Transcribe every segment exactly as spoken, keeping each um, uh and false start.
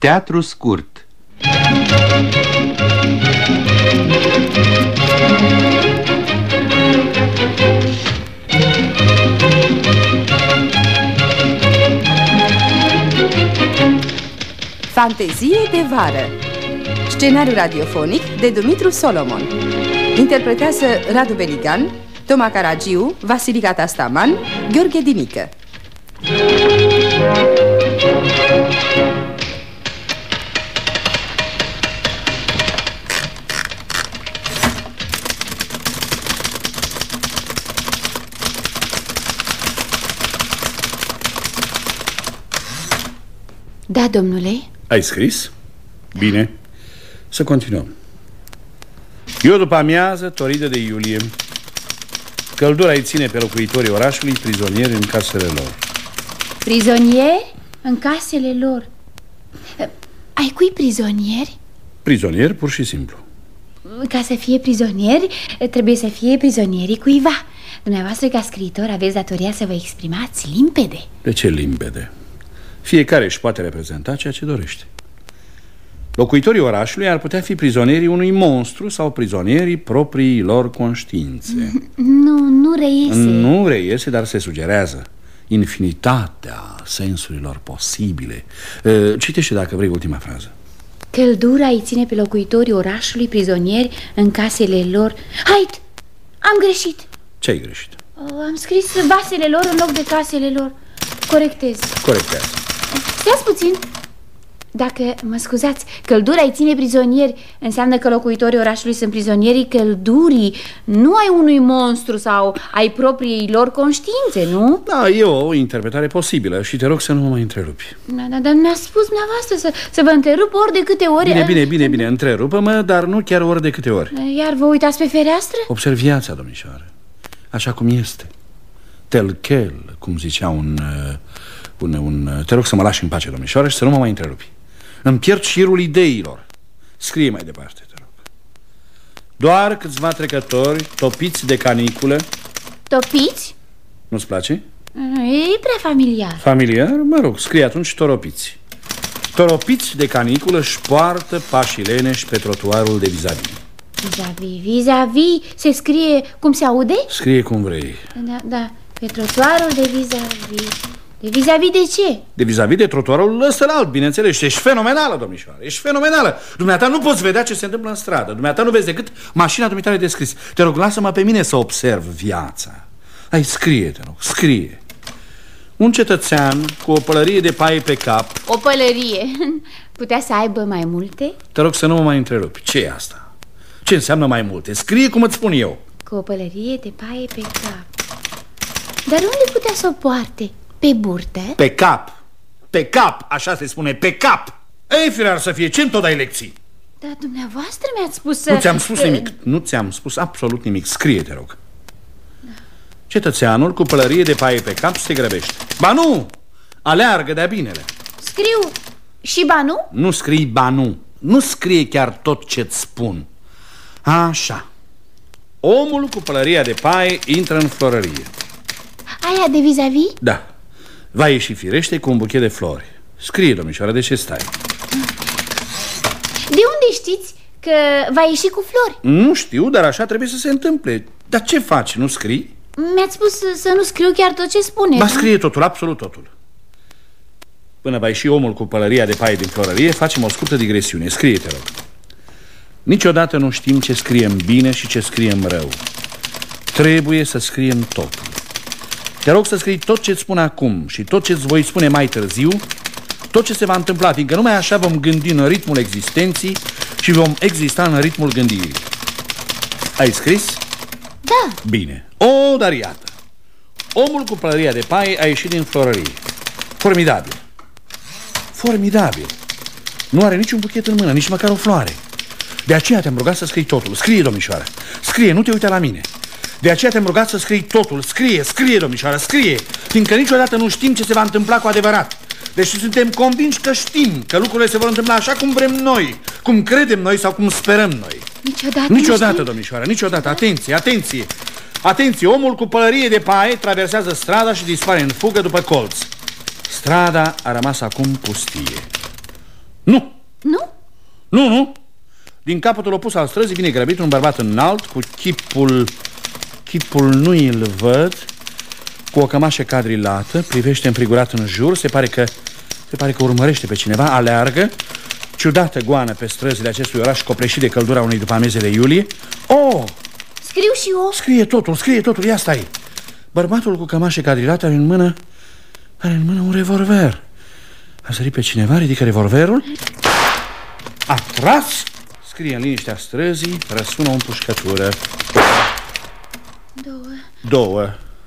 Teatru scurt. Fantezie de vară. Scenariu radiofonic de Dumitru Solomon. Interpretează Radu Beligan, Toma Caragiu, Vasilica Tastaman, Gheorghe Dinică. Da, domnule. Ai scris? Bine. Să continuăm. Eu după amiază, toridă de iulie. Căldura îi ține pe locuitorii orașului prizonieri în casele lor. Prizonieri? În casele lor? Ai cui prizonieri? Prizonieri, pur și simplu. Ca să fie prizonieri, trebuie să fie prizonierii cuiva. Dumneavoastră, ca scriitor, aveți datoria să vă exprimați limpede. De ce limpede? Fiecare își poate reprezenta ceea ce dorește. Locuitorii orașului ar putea fi prizonierii unui monstru sau prizonierii proprii lor conștiințe. Nu, nu reiese. Nu reiese, dar se sugerează infinitatea sensurilor posibile. Citește, dacă vrei, ultima frază. Căldura îi ține pe locuitorii orașului prizonieri în casele lor. Haid! Am greșit. Ce ai greșit? Am scris vasele lor în loc de casele lor. Corectez. Corectează. Stați puțin. Dacă, mă scuzați, căldura îi ține prizonieri, înseamnă că locuitorii orașului sunt prizonierii căldurii, nu ai unui monstru sau ai propriei lor conștiințe, nu? Da, e o interpretare posibilă și te rog să nu mă mai întrerupi. Da, da, dar mi-a spus dumneavoastră să, să vă întrerup ori de câte ori. Bine, bine, bine, bine, întrerupă-mă, dar nu chiar ori de câte ori. Iar vă uitați pe fereastră? Observ viața, domnișoară, așa cum este. Tel quel, cum zicea un, un, un... Te rog să mă lași în pace, domnișoară, și să nu mă mai întrerupi. Îmi pierd șirul ideilor. Scrie mai departe, te rog. Doar câțiva trecători topiți de caniculă. Topiți? Nu-ți place? E prea familiar. Familiar? Mă rog, scrie atunci toropiți. Toropiți de caniculă își poartă pașii leneși pe trotuarul de vis-a-vis. Vis-a-vis, vis-a-vis se scrie cum se aude? Scrie cum vrei. Da, da, pe trotuarul de vis-a-vis. De vis-a-vis de ce? De vis-a-vis de trotuarul ăsta-alt, bineînțeles. Ești fenomenală, domnișoară, ești fenomenală. Dumneata nu poți vedea ce se întâmplă în stradă. Dumneata nu vezi decât mașina dumitare de scris. Te rog, lasă-mă pe mine să observ viața. Hai, scrie, te rog, scrie. Un cetățean cu o pălărie de paie pe cap. O pălărie? Putea să aibă mai multe? Te rog să nu mă mai întrerupi. Ce e asta? Ce înseamnă mai multe? Scrie cum îți spun eu. Cu o pălărie de paie pe cap. Dar unde putea să o poarte? Pe burtă? Pe cap. Pe cap, așa se spune, pe cap. Ei, firar să fie, ce-mi tot dai lecții? Dar dumneavoastră mi-ați spus să... Nu ți-am spus nimic, nu ți-am spus absolut nimic. Scrie, te rog. Da. Cetățeanul cu pălărie de paie pe cap se grăbește. Ba nu, aleargă de-a binele. Scriu și ba nu? Nu scrii ba nu. Nu scrie chiar tot ce-ți spun. Așa. Omul cu pălăria de paie intră în florărie. Aia de vis-a-vis? Da. Va ieși firește cu un buchet de flori. Scrie, domnișoară, de ce stai? De unde știți că va ieși cu flori? Nu știu, dar așa trebuie să se întâmple. Dar ce faci, nu scrii? Mi-ați spus să nu scriu chiar tot ce spune. Ba, scrie totul, absolut totul. Până va ieși omul cu pălăria de paie din florărie, facem o scurtă digresiune. Scrie, te rog. Niciodată nu știm ce scriem bine și ce scriem rău. Trebuie să scriem totul. Te rog să scrii tot ce-ți spun acum și tot ce-ți voi spune mai târziu, tot ce se va întâmpla, fiindcă numai așa vom gândi în ritmul existenții și vom exista în ritmul gândirii. Ai scris? Da. Bine. O, dar iată. Omul cu pălăria de paie a ieșit din florărie. Formidabil. Formidabil. Nu are niciun buchet în mână, nici măcar o floare. De aceea te-am rugat să scrii totul. Scrie, domnișoară. Scrie, nu te uita la mine. De aceea te-am rugat să scrii totul. Scrie, scrie, domnișoară, scrie. Fiindcă niciodată nu știm ce se va întâmpla cu adevărat. Deci suntem convinși că știm că lucrurile se vor întâmpla așa cum vrem noi, cum credem noi sau cum sperăm noi. Niciodată, Niciodată, domnișoară, niciodată. Atenție, atenție. Atenție, omul cu pălărie de paie traversează strada și dispare în fugă după colț. Strada a rămas acum pustie. Nu. Nu? Nu, nu. Din capătul opus al străzii vine grăbit un bărbat înalt cu chipul... Chipul nu îl văd, cu o cămașă cadrilată, privește înfrigurat în jur, se pare că... Se pare că urmărește pe cineva, aleargă, ciudată goană pe străzile acestui oraș copleșit de căldura unei după-amieze de iulie. Oh! Scriu și eu. Scrie totul, scrie totul, ia stai. Bărbatul cu cămașă cadrilată are în mână... Are în mână un revolver. A sărit pe cineva, ridică revolverul. A tras. Scrie în liniștea străzii, răsună o împușcătură. Două. Două.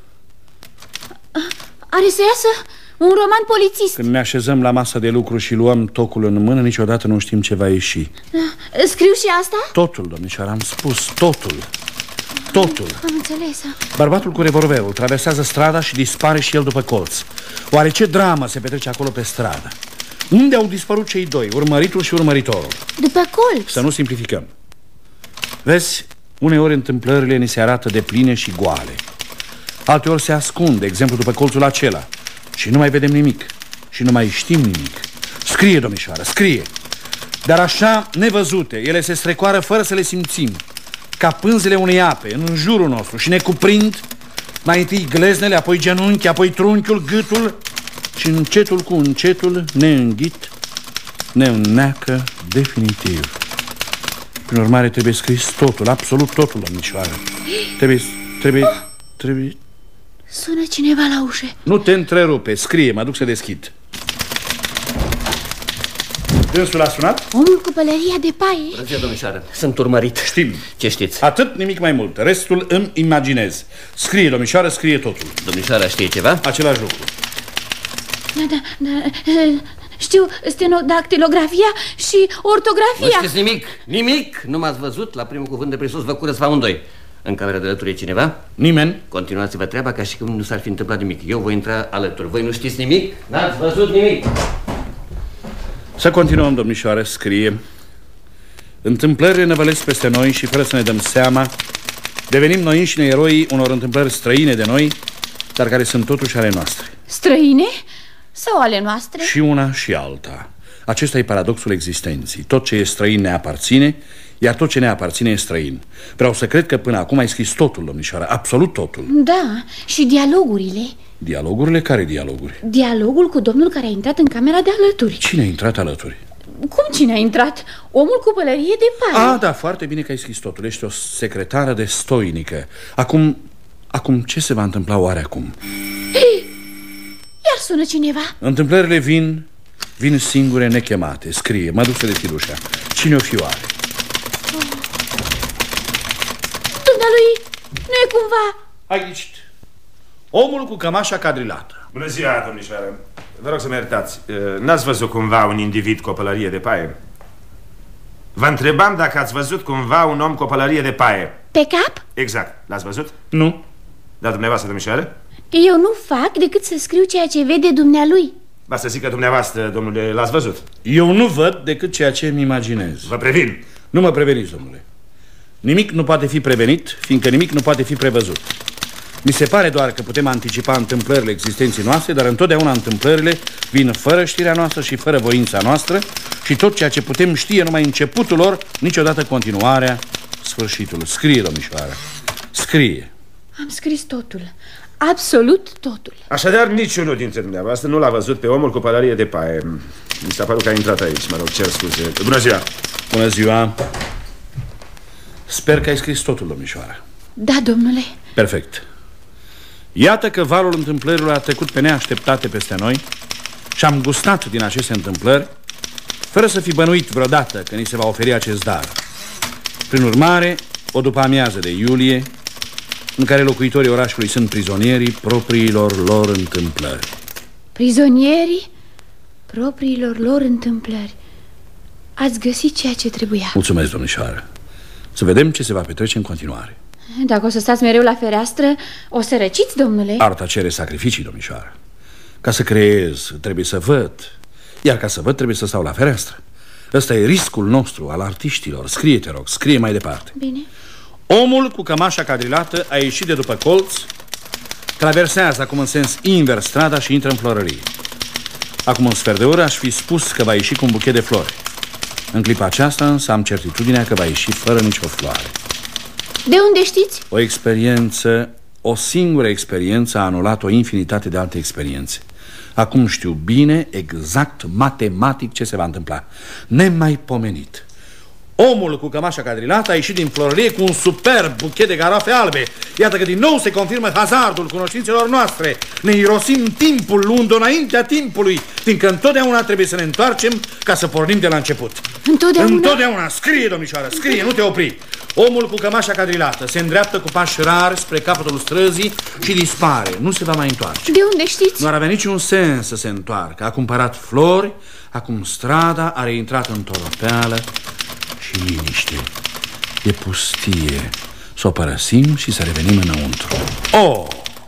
Are să iasă un roman polițist. Când ne așezăm la masă de lucru și luăm tocul în mână, niciodată nu știm ce va ieși. Scriu și asta? Totul, domnișoară, am spus, totul. Totul. Am înțeles. Bărbatul cu revolverul traversează strada și dispare și el după colț. Oare ce dramă se petrece acolo pe stradă? Unde au dispărut cei doi, urmăritul și urmăritorul? După colț. Să nu simplificăm. Vezi, uneori întâmplările ni se arată de pline și goale. Alteori se ascund, de exemplu după colțul acela, și nu mai vedem nimic și nu mai știm nimic. Scrie, domnișoară, scrie. Dar așa, nevăzute, ele se strecoară fără să le simțim, ca pânzele unei ape în jurul nostru și ne cuprind mai întâi gleznele, apoi genunchi, apoi trunchiul, gâtul și încetul cu încetul ne înghit, ne înneacă definitiv. Prin urmare trebuie scris totul, absolut totul, domnișoară. Trebuie, trebuie, trebuie... Sună cineva la ușă. Nu te întrerupe, scrie, mă duc să deschid. Dânsul a sunat? Omul cu pălăria de paie. Bună ziua, domnișoară, sunt urmărit. Știm. Ce știți? Atât, nimic mai mult, restul îmi imaginez. Scrie, domnișoară, scrie totul. Domnișoara știe ceva? Același lucru. Da, da, da. Știu stenodactilografia și ortografia. Nu știți nimic? Nimic? Nu m-ați văzut? La primul cuvânt de presus vă curăț amândoi. În camera de alături e cineva? Nimeni. Continuați-vă treaba ca și cum nu s-ar fi întâmplat nimic. Eu voi intra alături. Voi nu știți nimic? N-ați văzut nimic? Să continuăm, domnișoară, scrie. Întâmplările năvălesc peste noi și fără să ne dăm seama devenim noi înșine eroii unor întâmplări străine de noi, dar care sunt totuși ale noastre. Străine? Sau ale noastre? Și una și alta. Acesta e paradoxul existenții. Tot ce e străin ne aparține, iar tot ce ne aparține e străin. Vreau să cred că până acum ai scris totul, domnișoară, absolut totul. Da, și dialogurile. Dialogurile? Care dialoguri? Dialogul cu domnul care a intrat în camera de alături. Cine a intrat alături? Cum cine a intrat? Omul cu pălărie de paie. Ah, da, foarte bine că ai scris totul. Ești o secretară de stoinică. Acum, acum ce se va întâmpla oare acum? Ei, iar sună cineva. Întâmplările vin, vin singure, nechemate. Scrie, mă duc să deschid ușa. Cine o fi oare? Dumnealui, nu e cumva... Aici, omul cu cămașa cadrilată. Bună ziua, domnișoară. Vă rog să mă iertați. N-ați văzut cumva un individ cu o pălărie de paie? Vă întrebam dacă ați văzut cumva un om cu o pălărie de paie. Pe cap? Exact. L-ați văzut? Nu. Dar dumneavoastră, domnișoară? Eu nu fac decât să scriu ceea ce vede dumnealui. Ba să zic că dumneavoastră, domnule, l-ați văzut. Eu nu văd decât ceea ce îmi imaginez. Vă previn. Nu mă preveniți, domnule. Nimic nu poate fi prevenit, fiindcă nimic nu poate fi prevăzut. Mi se pare doar că putem anticipa întâmplările existenții noastre, dar întotdeauna întâmplările vin fără știrea noastră și fără voința noastră și tot ceea ce putem știe numai începutul lor, niciodată continuarea, sfârșitul. Scrie, domnișoară, scrie. Am scris totul, absolut totul. Așadar, niciunul dintre dumneavoastră nu l-a văzut pe omul cu pălărie de paie. Mi s-a părut că a intrat aici, mă rog, cer scuze. Bună ziua! Bună ziua! Sper că ai scris totul, domnișoară. Da, domnule. Perfect. Iată că valul întâmplărilor a trecut pe neașteptate peste noi și am gustat din aceste întâmplări fără să fi bănuit vreodată că ni se va oferi acest dar. Prin urmare, o după-amiază de iulie în care locuitorii orașului sunt prizonierii propriilor lor întâmplări. Prizonierii propriilor lor întâmplări. Ați găsit ceea ce trebuia. Mulțumesc, domnișoară. Să vedem ce se va petrece în continuare. Dacă o să stați mereu la fereastră, o să răciți, domnule? Arta cere sacrificii, domnișoară. Ca să creez, trebuie să văd. Iar ca să văd, trebuie să stau la fereastră. Ăsta e riscul nostru, al artiștilor. Scrie, te rog, scrie mai departe. Bine. Omul cu cămașa cadrilată a ieșit de după colț, traversează acum în sens invers strada și intră în florărie. Acum un sfert de oră aș fi spus că va ieși cu un buchet de flori. În clipa aceasta însă am certitudinea că va ieși fără nicio floare. De unde știți? O experiență, o singură experiență a anulat o infinitate de alte experiențe. Acum știu bine, exact, matematic ce se va întâmpla. Nemaipomenit. Omul cu cămașa cadrilată a ieșit din florărie cu un superb buchet de garafe albe. Iată că din nou se confirmă hazardul cunoștințelor noastre. Ne irosim timpul luând-o înaintea timpului, fiindcă întotdeauna trebuie să ne întoarcem ca să pornim de la început. Întotdeauna? Întotdeauna. Scrie, domnișoară, scrie, nu te opri. Omul cu cămașa cadrilată se îndreaptă cu pași rari spre capătul străzii și dispare. Nu se va mai întoarce. De unde știți? Nu ar avea niciun sens să se întoarcă. A cumpărat flori, acum strada are intrat în toropeală și liniște. E pustie. Să o părăsim și să revenim înăuntru. Oh!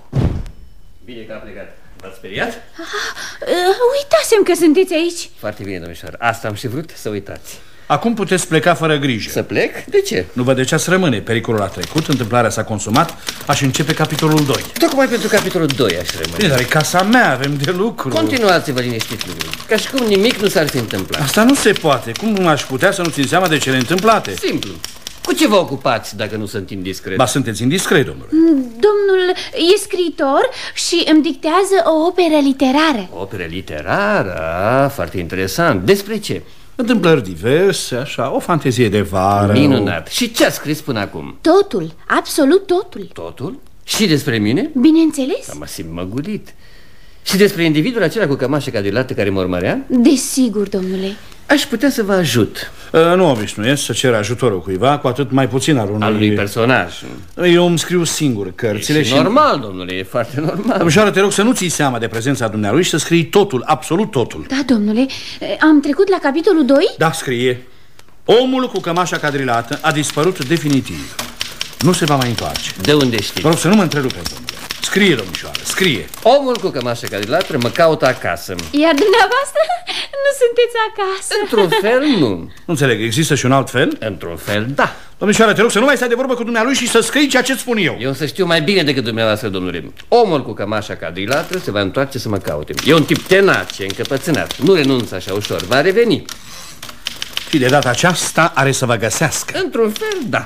Bine că a plecat. V-ați speriat? Uh, uitasem că sunteți aici. Foarte bine, domnișoară. Asta am și vrut să uitați. Acum puteți pleca fără grijă. Să plec? De ce? Nu vă de ce ați rămâne. Pericolul a trecut, întâmplarea s-a consumat. Aș începe capitolul doi. Tocmai pentru capitolul doi aș rămâne. Bine, dar e casa mea, avem de lucru. Continuați-vă liniștit, lucruri. Ca și cum nimic nu s-ar fi întâmplat. Asta nu se poate. Cum aș putea să nu țin seama de cele întâmplate? Simplu. Cu ce vă ocupați dacă nu sunt indiscret? Ba, sunteți indiscret, domnule. Domnul e scriitor și îmi dictează o operă literară. Operă literară? Foarte interesant. Despre ce? Întâmplări diverse, așa, o fantezie de vară. Minunat. O... Și ce a scris până acum? Totul, absolut totul. Totul? Și despre mine? Bineînțeles. Mă simt măgulit. Și despre individul acela cu cămașă cadrilată care mă urmărea? Desigur, domnule. Aș putea să vă ajut. uh, Nu obișnuiesc să cer ajutorul cuiva, cu atât mai puțin al unui... Al unui personaj. Eu îmi scriu singur cărțile e și... normal, domnule, e foarte normal. Domnișoară, te rog să nu ții seama de prezența dumnealui și să scrii totul, absolut totul. Da, domnule. Am trecut la capitolul doi? Da, scrie. Omul cu cămașa cadrilată a dispărut definitiv. Nu se va mai întoarce. De unde știi? Vă rog să nu mă întrerupeți, domnule. Scrie, domnișoară, scrie. Omul cu cămașă cadrilată mă caută acasă. Iar dumneavoastră nu sunteți acasă. Într-un fel, nu. Nu înțeleg, există și un alt fel? Într-un fel, da. Domnișoară, te rog să nu mai stai de vorbă cu dumnealui și să scrii ceea ce spun eu. Eu să știu mai bine decât dumneavoastră, domnule. Omul cu cămașa cadrilată se va întoarce să mă caute. E un tip tenace, încăpățânat. Nu renunță așa ușor, va reveni. Și de data aceasta are să vă găsească. Într-un fel, da.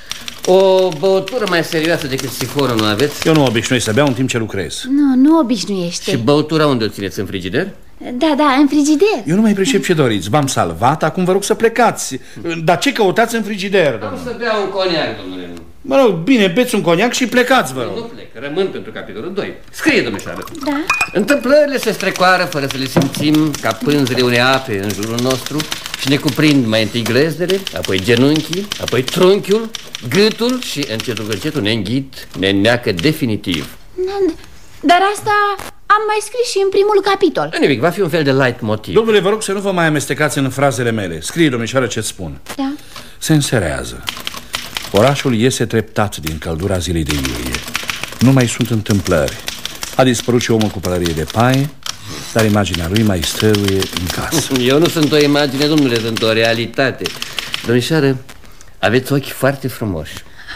O băutură mai serioasă decât sifonul nu aveți? Eu nu obișnuiesc să beau în timp ce lucrez. Nu, nu obișnuiește. Și băutura unde o țineți, în frigider? Da, da, în frigider. Eu nu mai pricep ce doriți. V-am salvat, acum vă rog să plecați. Dar ce căutați în frigider, domnule? Am să beau un coniac, domnule. Mă rog, bine, beți un coniac și plecați, vă rog. Nu plec, rămân pentru capitolul doi. Scrie, domnișoară. Da. Întâmplările se strecoară fără să le simțim, ca pânzele unei ape în jurul nostru, și ne cuprind mai întâi glezdele, apoi genunchii, apoi trunchiul, gâtul și încetul cu încetul ne înghit, ne neacă definitiv. Dar asta am mai scris și în primul capitol. Nu nimic, va fi un fel de light motiv. Domnule, vă rog să nu vă mai amestecați în frazele mele. Scrie, domnișoară, ce spun. Da. Se înserează. Orașul iese treptat din căldura zilei de iulie. Nu mai sunt întâmplări. A dispărut și omul cu pălărie de paie, dar imaginea lui mai stăruie în casă. Eu nu sunt o imagine, domnule, sunt o realitate. Domnișoară, aveți ochi foarte frumoși.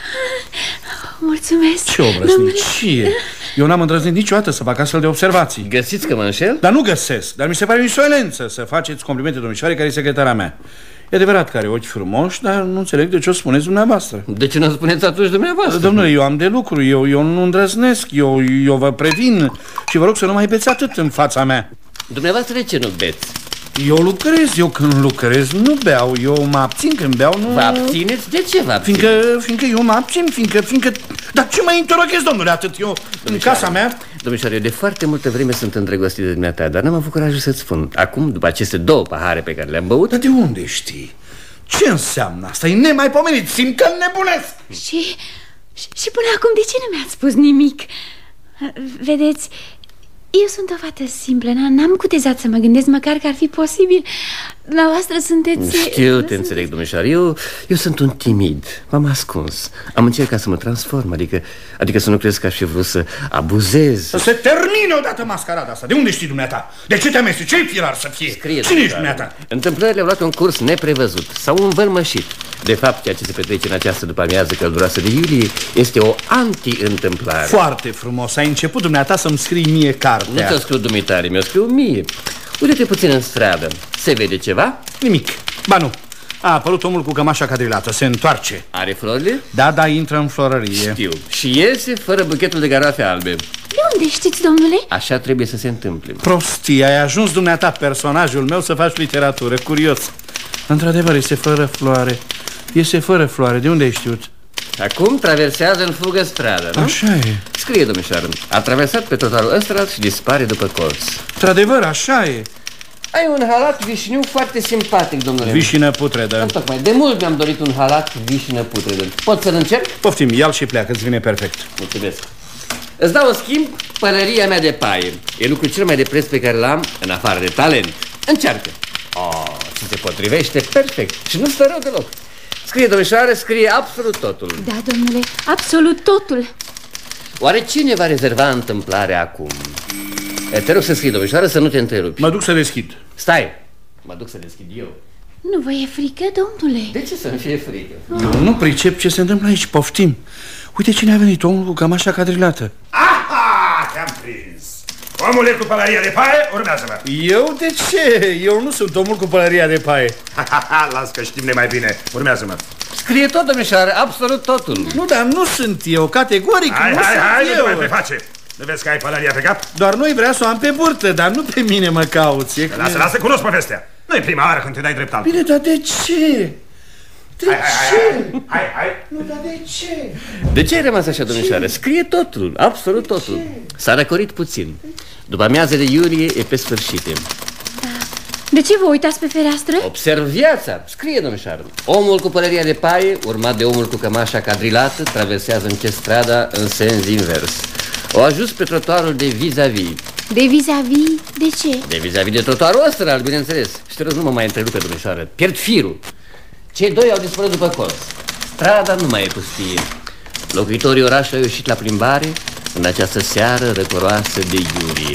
Mulțumesc. Ce obrăznicie! Eu n-am îndrăznit niciodată să fac astfel de observații. Găsiți că mă înșel? Dar nu găsesc, dar mi se pare o insolență să faceți complimente domnișoare care e secretara mea. E adevărat că are ochi frumoși, dar nu înțeleg de ce o spuneți dumneavoastră. De ce nu o spuneți atunci dumneavoastră? Domnule, eu am de lucru, eu, eu nu îndrăznesc, eu, eu vă previn și vă rog să nu mai beți atât în fața mea. Dumneavoastră de ce nu beți? Eu lucrez, eu când lucrez nu beau, eu mă abțin când beau, nu... Vă abțineți? De ce vă abțineți? Fiindcă, fiindcă eu mă abțin, fiindcă, fiindcă... Dar ce mai interoghez, domnule, atât eu în casa mea? Domnișoare, eu de foarte multă vreme sunt îndrăgostit de dumneata, dar n-am avut curajul să-ți spun. Acum, după aceste două pahare pe care le-am băut... Dar de unde știi? Ce înseamnă asta? E nemaipomenit, simt că nebunesc! Și, și, și până acum de ce nu mi-ați spus nimic? Vedeți, eu sunt o fată simplă, n-am cutezat să mă gândesc măcar că ar fi posibil. Dumneavoastră sunteți... Știu, te înțeleg, domnișoară. Eu, eu sunt un timid, m-am ascuns. Am încercat să mă transform, adică, adică să nu crezi că aș fi vrut să abuzez. Să se termine odată mascarada asta. De unde știi dumneata? De ce te amesteci? Ce-i firar să fie? Scrie, cine ești dumneata? Întâmplările au luat un curs neprevăzut. S-au învălmășit. De fapt, ceea ce se petrece în această după-amiază călduroasă de iulie este o anti-întâmplare. Foarte frumos. Ai început dumneata să-mi scrii mie cartea. Nu ți-o scriu dumitare, mi-o scriu mie. Uite-te puțin în stradă. Se vede ceva? Nimic. Ba nu. A apărut omul cu cămașa cadrilată. Se întoarce. Are florile? Da, da, intră în florărie. Știu. Și iese fără buchetul de garafe albe. De unde știți, domnule? Așa trebuie să se întâmple. Prostia, ai ajuns dumneata, personajul meu, să faci literatură. Curios. Într-adevăr, este fără floare. Este fără floare. De unde ai știut? Acum traversează în fugă strada, nu? Așa e. Scrie, domnișoară. A traversat pe trotuarul ăsta și dispare după colț. Într-adevăr, așa e. Ai un halat vișiniu foarte simpatic, domnule. Vișină putredă. Tocmai, de mult mi-am dorit un halat vișină putredă. Pot să-l încerc? Poftim, ia-l și pleacă, îți vine perfect. Mulțumesc. Îți dau în schimb pălăria mea de paie. E lucrul cel mai de preț pe care l-am, în afară de talent. Încearcă. Oh, ți se potrivește perfect și nu stă rău deloc. Scrie, domnișoară, scrie absolut totul. Da, domnule, absolut totul. Oare cine va rezerva întâmplarea acum? E, te rog să scrii, domnișoară, să nu te întrerupi. Mă duc să deschid. Stai, mă duc să deschid eu. Nu vă e frică, domnule? De ce să-mi fie frică? Eu nu pricep ce se întâmplă aici, poftim. Uite cine a venit, omul cu cămașa cadrilată. Aha, te-am prins. Omule cu pălăria de paie, urmează-mă. Eu de ce? Eu nu sunt omul cu pălăria de paie. Las că știm de mai bine, urmează-mă. Scrie tot, domnișoară, absolut totul. Nu, dar nu sunt eu, categoric Hai, nu hai, sunt hai, nu te eu. mai preface. Nu vezi că ai pălăria pe cap? Doar nu-i vrea să o am pe burtă, dar nu pe mine mă cauți. Lasă, lasă, cunosc povestea. Nu-i prima oară când te dai drept altul. Bine, dar de ce? De Hai, ce? hai, hai, hai, hai. Nu, dar de ce? De ce ai rămas așa, domnișoară? Scrie totul, absolut totul. S-a răcorit puțin. După amiază de iulie e pe sfârșit. De ce vă uitați pe fereastră? Observ viața. Scrie, domnișoară. Omul cu pălăria de paie, urmat de omul cu cămașa cadrilată, traversează încet strada în sens invers. O ajuns pe trotuarul de vis-a-vis. De vis-a-vis? De ce? De vis-a-vis de trotuarul ăsta, bineînțeles. Și te rog, nu mă mai întrerupe, domnișoară. Pierd firul. Cei doi au dispărut după colț. Strada nu mai e pustie. Locuitorii orașului au ieșit la plimbare în această seară răcoroasă de iulie.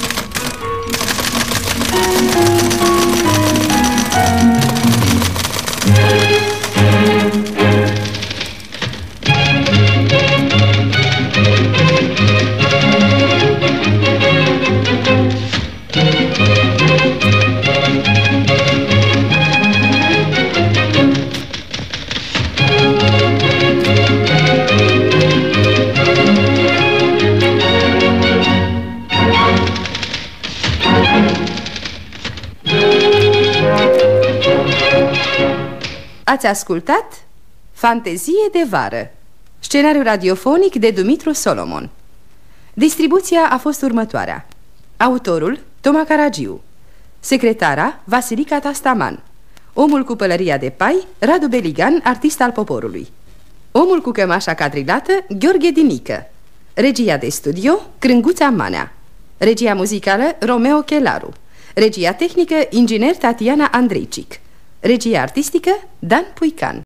Ați ascultat Fantezie de vară, scenariu radiofonic de Dumitru Solomon. Distribuția a fost următoarea: autorul Toma Caragiu, secretara Vasilica Tastaman, omul cu pălăria de pai Radu Beligan, artist al poporului, omul cu cămașa cadrilată Gheorghe Dinică, regia de studio Crânguța Manea, regia muzicală Romeo Chelaru, regia tehnică inginer Tatiana Andreicic, regia artistică Dan Puican.